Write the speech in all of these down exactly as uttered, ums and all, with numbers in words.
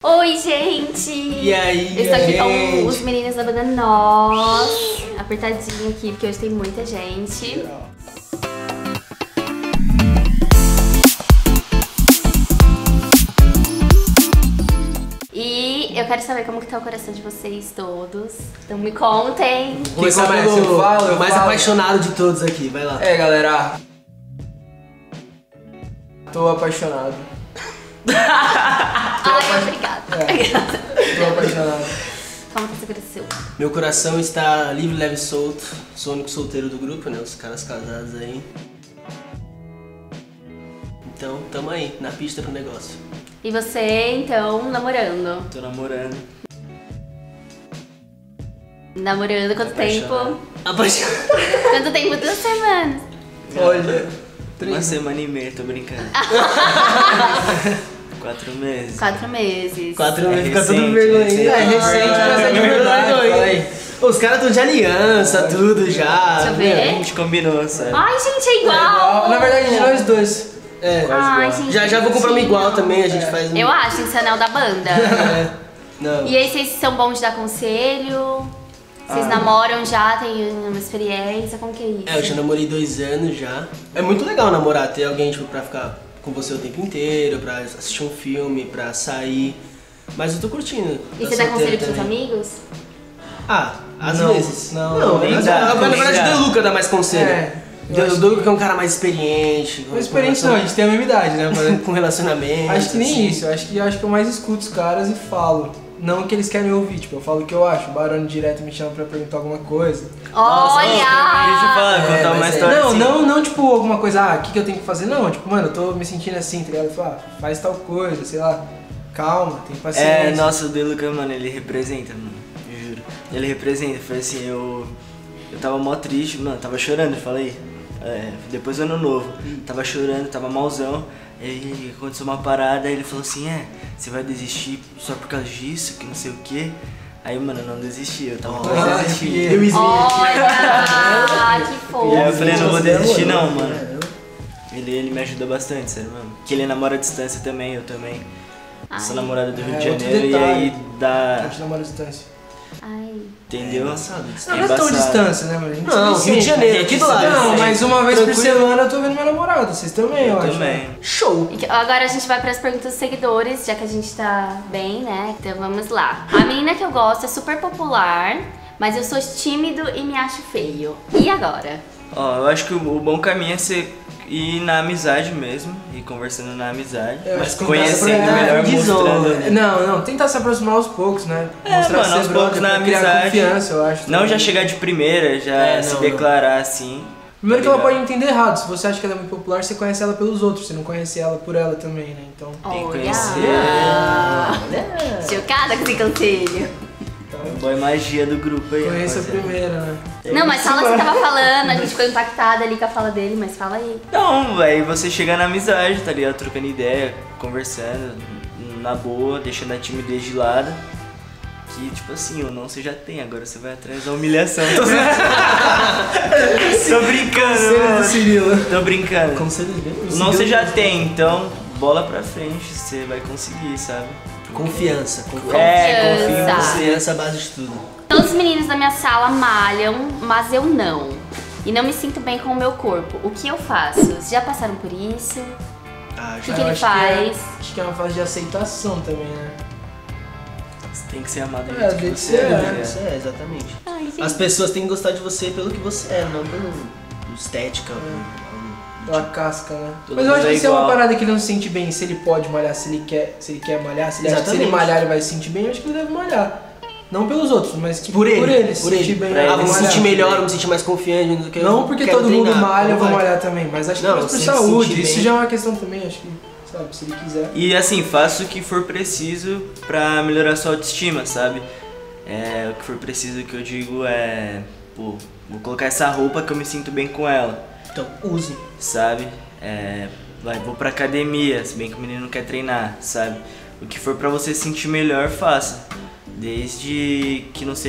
Oi, gente! E aí, Eu estou aqui gente? com os meninos da banda Nós, apertadinho aqui, porque hoje tem muita gente. E eu quero saber como que tá o coração de vocês todos. Então me contem. Quem começa? Eu falo, eu mais falo. Apaixonado de todos aqui, vai lá. É, galera. Tô apaixonado. Ai, obrigada. É, tô apaixonado. Como tá seu coração? Meu coração está livre, leve e solto. Sou o único solteiro do grupo, né? Os caras casados aí. Então, tamo aí, na pista pro negócio. E você, então, namorando? Tô namorando. Namorando quanto Apaixonado. tempo? Apaixonado. Quanto tempo? Duas semanas. Olha, Uma semana e meia, tô brincando. Quatro meses. Quatro meses. Quatro É meses, fica recente, tudo vergonha. recente. É recente, mas é de verdade. Fala aí. Os caras tão de aliança, tudo já. Deixa eu ver. A gente combinou, sabe? Ai, gente, é igual! Na verdade, nós dois. É. Ai, igual. gente, Já já vou comprar uma igual também, a gente faz um. Eu acho, esse anel da banda. É. Não. E aí, vocês são bons de dar conselho? Vocês Ah. namoram já, tem uma experiência? Como que é isso? É, eu já namorei dois anos já. É muito legal namorar, ter alguém tipo, pra ficar com você o tempo inteiro, pra assistir um filme, pra sair. Mas eu tô curtindo. E tá você dá solteiro conselho pros seus também. amigos? Ah, às Não, vezes. não, não nem mas, dá, na nem verdade, dá. o Deluca dá mais conselho. É. eu O acho Deluca que é um cara mais experiente. Não é experiente não, a gente tem a mesma idade, né? Mas Com relacionamento. acho que nem assim. isso, eu acho que, eu acho que eu mais escuto os caras e falo. Não que eles querem ouvir, tipo, eu falo o que eu acho. O Barone direto me chama pra perguntar alguma coisa. Olha! Deixa eu falar, É, contar uma mas é- história Não, assim. não, não tipo alguma coisa, ah, o que, que eu tenho que fazer? Não, tipo, mano, eu tô me sentindo assim, tá ligado? Eu falo, ah, faz tal coisa, sei lá, calma, tem paciência. É, nossa, o Deluca, mano, ele representa, mano, juro. Ele representa, foi assim, eu. Eu tava mó triste, mano, tava chorando, eu falei. É, depois do ano novo, tava chorando, tava malzão. Aí aconteceu uma parada, aí ele falou assim, é, você vai desistir só por causa disso, que não sei o que. Aí, mano, eu não desisti, eu tava Ah, quase desistindo. eu esmi- Olha! Que fofo! E aí eu falei, não vou desistir não, Caramba. mano. Ele, ele me ajuda bastante, sério, mano. Que ele namora à distância também, eu também. Ai. Sou namorada do Rio É, de outro Janeiro e detalhe. aí A dá. gente namora à distância. Ai. Entendeu? Engraçado isso. Não, não é tão embaçado. distância, né, mano? A gente Não, se Rio de sente. Janeiro, A aqui gente do se lado. Não, Sim. mas uma vez por Tranquilo. semana eu tô vendo minha namorada, vocês também, eu, Eu acho. também. Show! E que- Agora a gente vai para as perguntas dos seguidores, já que a gente tá bem, né? Então vamos lá. A menina que eu gosto é super popular, mas eu sou tímido e me acho feio. E agora? Ó, eu acho que o, o bom caminho é você ir na amizade mesmo, ir conversando na amizade, Eu mas acho que conhecendo conversa melhor, pra- mostrando. É, Não, não, tentar se aproximar aos poucos, né? É, Mostrar mano, ser aos brother, poucos na pra criar amizade. confiança, eu acho. Não também. já chegar de primeira, já É, se não, declarar assim. Primeiro que tá ela pode ligado? entender errado, se você acha que ela é muito popular, você conhece ela pelos outros, você não conhece ela por ela também, né? Então, Tem que Olha! conhecer. Chocada com esse conselho. Boa magia do grupo aí. conheça a rapaziada. primeira, né? Não, mas fala o que você tava falando, a gente ficou impactada ali com a fala dele, mas fala aí. Não, velho, você chega na amizade, tá ligado? Trocando ideia, conversando, na boa, deixando a timidez de lado. Que, tipo assim, o não você já tem, agora você vai atrás da humilhação. Tô brincando, Conselhos do mano. Cirilo. Tô brincando. Conselho bem. O não você já tem, então bola pra frente, você vai conseguir, sabe? Confiança. Confiança. É, confia em Confiança. você. Confiança é a base de tudo. Todos os meninos da minha sala malham, mas eu não. E não me sinto bem com o meu corpo. O que eu faço? Vocês já passaram por isso? Ah, O que, já. que Eu ele acho que é- faz? acho que é uma fase de aceitação também, né? Você tem que ser amado do É, jeito que tem que você ser, é, né? tá ligado? Isso é, exatamente. Ai, gente. As pessoas têm que gostar de você pelo que você é, não pelo estética. pelo- Pela casca, né? Todo Mas eu acho mundo que é isso é uma igual. parada que ele não se sente bem, se ele pode malhar, se ele quer, se ele quer malhar, se ele acha que se ele Exatamente. malhar ele vai se sentir bem, eu acho que ele deve malhar. Não pelos outros, mas tipo, Por ele, por ele, se por sentir ele. bem. Pra eu ele Ah, vou vou me malhar. sentir melhor, vou me sentir mais confiante do que eu Não porque quero todo mundo treinar, malha, eu não vou vai. malhar também, mas acho que Não, mais por se ele se saúde, sentir isso bem. já é uma questão também, acho que, sabe, se ele quiser. E assim, faça o que for preciso pra melhorar sua autoestima, sabe? É, o que for preciso que eu digo é, pô, vou colocar essa roupa que eu me sinto bem com ela, Então, use. sabe? É, vai, vou pra academia, se bem que o menino não quer treinar, sabe? O que for pra você se sentir melhor, faça. Desde que não seja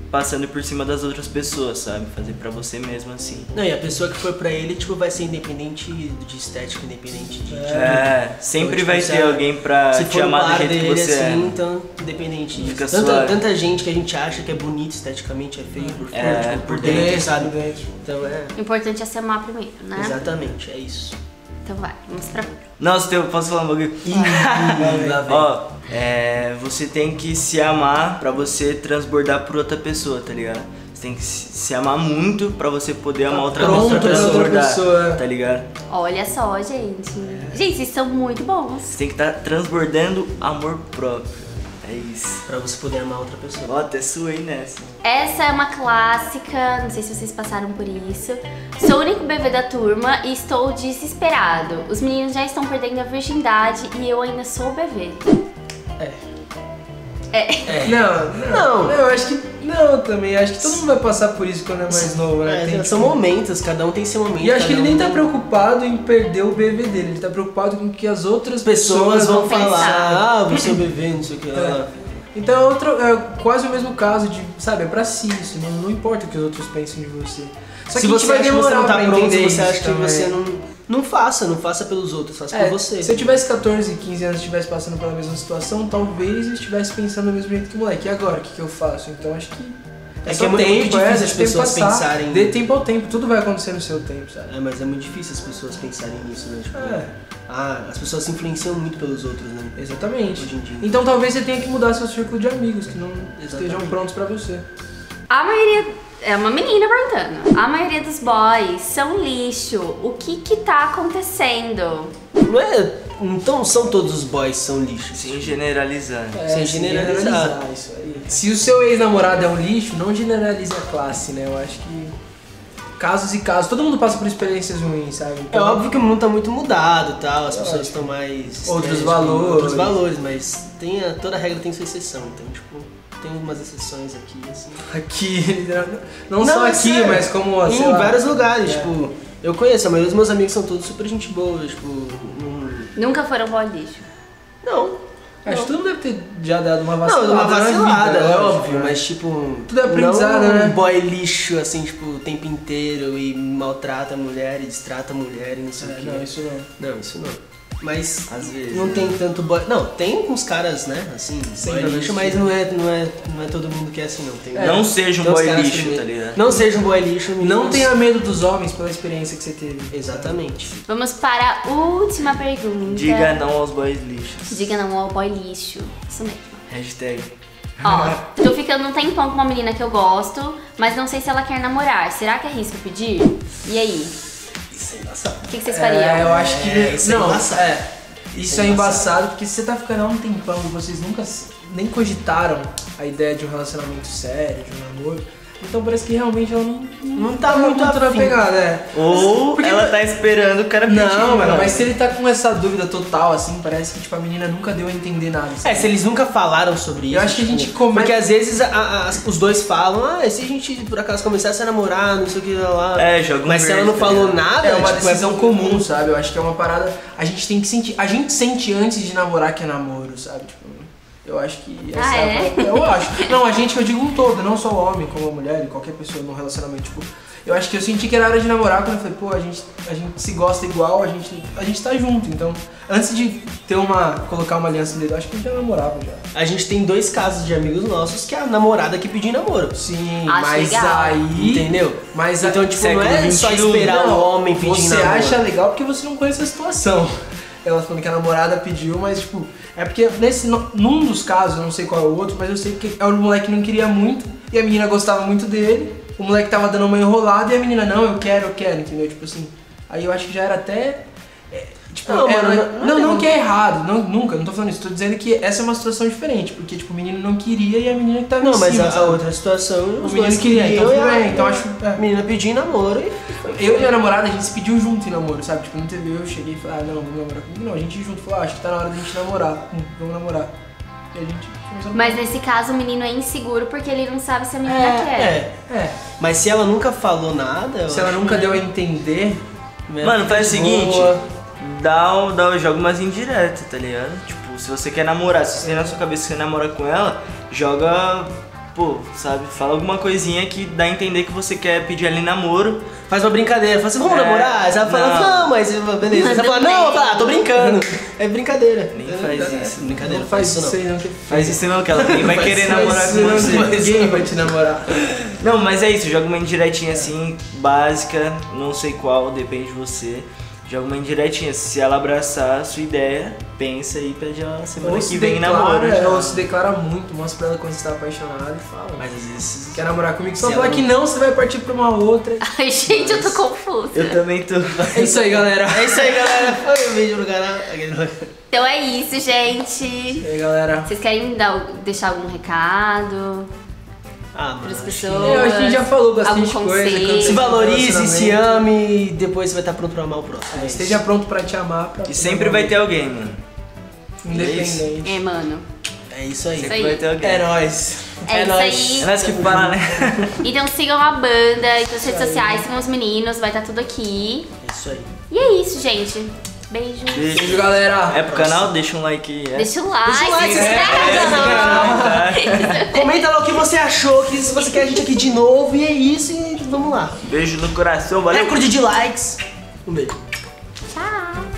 passando por cima das outras pessoas, sabe? Fazer pra você mesmo assim. Não, e a pessoa que for pra ele, tipo, vai ser independente de estética, independente de... É, sempre tipo, vai se ter a- alguém pra Se te for amar do par jeito que dele, você assim, é. então, independente disso. Fica Tanta, suave. tanta gente que a gente acha que é bonito esteticamente, é feio por fora, É, tipo, por por dentro, dentro, sabe? por dentro. Então é... O importante é se amar primeiro, né? Exatamente, é isso. Então vai, vamos pra... Nossa, eu posso falar um bagulho? Lá vem. Ó, é, você tem que se amar pra você transbordar por outra pessoa, tá ligado? Você tem que se se amar muito pra você poder amar outra pronto pessoa, pra outra transbordar, pessoa. tá ligado? Olha só, gente. Gente, vocês são muito bons. Você tem que estar transbordando amor próprio. É isso. Pra você poder amar outra pessoa. Ó, até suei nessa. Essa é uma clássica, não sei se vocês passaram por isso. Sou o único bebê da turma e estou desesperado. Os meninos já estão perdendo a virgindade e eu ainda sou o bebê. É. Não, não, Não. não, eu acho que não também. Acho que todo mundo vai passar por isso quando é mais novo, né? É, Tem, são tipo, momentos, cada um tem seu momento. E acho que ele cada nem um tá tem- preocupado em perder o bebê dele, ele tá preocupado com que as outras Pessoas pessoas vão pensar. falar, ah, você é o bebê, não sei o que lá. Então é, outro, é quase o mesmo caso de, sabe, é pra si isso, não, não importa o que os outros pensem de você. Só Se que a gente você vai acha que você demorar não tá pra pronto, entender você isso acha que também. você não... Não faça, não faça pelos outros, faça É, por você. se eu tivesse catorze, quinze anos e estivesse passando pela mesma situação, talvez eu estivesse pensando do mesmo jeito que o moleque. E agora, o que, que eu faço? Então acho que É que só é muito tempo, difícil é, as deixa o tempo pessoas passar. pensarem- Dê tempo ao tempo, tudo vai acontecer no seu tempo, sabe? É, mas é muito difícil as pessoas pensarem nisso, né? Tipo, É. ah, as pessoas se influenciam muito pelos outros, né? Exatamente. Hoje em dia. Então talvez você tenha que mudar seu círculo de amigos que não Exatamente. estejam prontos pra você. A maioria... É uma menina perguntando. A maioria dos boys são lixo. O que que tá acontecendo? Não é... Então são todos os boys são lixos. Sem generalizar. Sem generalizar. isso aí. Se o seu ex-namorado é um lixo, não generalize a classe, né? Eu acho que casos e casos, todo mundo passa por experiências ruins, sabe? É Então, óbvio que o mundo tá muito mudado e tal, as pessoas estão mais... Outros né, valores. Outros valores, mas tem a- toda regra tem sua exceção, então, tipo, tem umas exceções aqui, assim. aqui, não, só é aqui, sério. mas como, Em sei lá, vários lugares, É. tipo, eu conheço, a maioria dos meus amigos são todos super gente boa, tipo, não... Nunca foram boy lixo. Não, acho que todo mundo deve ter já dado uma não, vacilada. uma na vacilada, vida, é lógico, óbvio, né? mas tipo... Tudo é aprendizado, não né? um boy lixo, assim, tipo, o tempo inteiro e maltrata a mulher e destrata a mulher e não sei o É, que. não, isso não. Não, isso não. Mas Às vezes. não tem tanto boy... Não, tem uns caras, né, assim, Sempre boy vai lixo, existir. mas não é, não, é, não é todo mundo que é assim, não. Tem, É. Não seja um tem uns boy caras lixo, primeiro- tá ligado? Não seja um boy lixo, Não meninos. tenha medo dos homens pela experiência que você teve. Exatamente. Vamos para a última pergunta. Diga não aos boys lixos. Diga não ao boy lixo. Isso mesmo. Hashtag. Ó, tô ficando um tempão com uma menina que eu gosto, mas não sei se ela quer namorar. Será que é risco pedir? E aí? Isso é engraçado. O que, que vocês fariam? É, eu acho que. É, isso é não, embaçado. é. Isso é embaçado porque se você tá ficando há um tempão e vocês nunca s- nem cogitaram a ideia de um relacionamento sério, de um namoro, então parece que realmente ela não, Não tá muito na afim. pegada, é. Ou Porque- ela tá esperando o cara pedir. Não, mano, mano. mas se ele tá com essa dúvida total, assim, parece que tipo, a menina nunca deu a entender nada. É, sabe? se eles nunca falaram sobre isso. Eu acho que a gente come- Porque às vezes a- a- as- os dois falam, ah, e se a gente por acaso começasse a namorar, não sei o que lá. É, joga um Mas se ela verde, não tá falou ligado? nada, É uma tipo, decisão comum, sabe? Eu acho que é uma parada. A gente tem que sentir. A gente sente antes de namorar que é namoro, sabe? Tipo, eu acho que. Essa Ah, é? é? a- Eu acho. Não, a gente, eu digo um todo, não só o homem, como a mulher e qualquer pessoa num relacionamento. Tipo, eu acho que eu senti que era hora de namorar quando eu falei, pô, a gente, a gente se gosta igual, a gente, a gente tá junto. Então, antes de ter uma. colocar uma aliança no dedo, eu acho que a gente já namorava já. A gente tem dois casos de amigos nossos que é a namorada que pediu namoro. Sim, Acho mas legal. aí. Entendeu? Mas a- Então, tipo, século não é só vinte e um, esperar Não, o homem pedir Você namoro. acha legal porque você não conhece a situação. Ela falando que a namorada pediu, mas tipo, é porque nesse, num dos casos, eu não sei qual é o outro, mas eu sei que é o moleque não queria muito e a menina gostava muito dele, o moleque tava dando uma enrolada e a menina, não, eu quero, eu quero, entendeu? Tipo assim, aí eu acho que já era até. é, tipo, Não, era- mano, não, não- não, não- que é errado, não, nunca, não tô falando isso, tô dizendo que essa é uma situação diferente, porque tipo, o menino não queria e a menina que tava Não, em mas cima, a, a sabe? outra situação, os menino dois queria, então queriam tudo e a- bem, então acho- é. a menina pediu namoro e foi. Eu e minha namorada, a gente se pediu junto em namoro, sabe? Tipo, não teve eu, eu cheguei e falei, ah, não, vamos namorar comigo. Não, a gente junto falou, ah, acho que tá na hora da gente namorar. Hum, vamos namorar. E a gente começou a Mas nesse caso o menino é inseguro porque ele não sabe se a menina É, quer. É, É, mas se ela nunca falou nada... eu se ela acho nunca que- deu a entender, Mano, faz o de seguinte, boa. dá, o- dá, joga umas indiretas, tá ligado? Tipo, se você quer namorar, se você tem na sua cabeça que você namora com ela, joga pô, sabe, fala alguma coisinha que dá a entender que você quer pedir ali namoro. Faz uma brincadeira, fala assim, vamos É, namorar? Aí você vai falar, não. não, mas beleza. Aí você fala, não, eu falo, ah, tô brincando. É brincadeira. Nem É, faz é, isso. Brincadeira, Não faz isso isso não. aí não. Que... Faz isso não, que ela ninguém vai querer Faz namorar isso com não, você. que ninguém vai te namorar. Não, mas é isso, joga uma indiretinha assim, básica, não sei qual, depende de você. Joga uma indiretinha, se ela abraçar a sua ideia, pensa e pede ela semana Ou que se vem declara, namoro. já. ou se declara muito, mostra pra ela quando você tá apaixonado e fala. Mas às vezes... Quer namorar comigo? Se ela Se falar ela que não, você vai partir pra uma outra. Ai, gente, eu tô confusa. Eu também tô. É isso aí, galera. É isso aí, galera. Foi o vídeo no canal. Então é isso, gente. E aí, galera. Vocês querem dar, deixar algum recado Ah, mano, pras acho que- pessoas? Eu acho que a gente já falou bastante Algum coisa. conselho? quando Se você valorize, tem um se relacionamento. ame e depois você vai estar pronto pra amar o próximo. É isso. Esteja pronto pra te amar. Pra E sempre vai ter alguém, mano. Independente. É, mano. É isso aí. Sempre aí. vai ter alguém. É nóis. É, isso nóis. aí. É nós que fala, né? Então sigam a banda e nas redes sociais, sigam os meninos, vai estar tudo aqui. É isso aí. E é isso, gente. Beijo. Beijo. Beijo, galera. É pro canal? Deixa um like aí. É. Deixa o like, Deixa o like, se se inscreve no canal. Comenta lá o que você achou, que se você quer a gente aqui de novo. E é isso, e vamos lá. Beijo no coração, valeu. Recorde de likes. Um beijo. Tchau.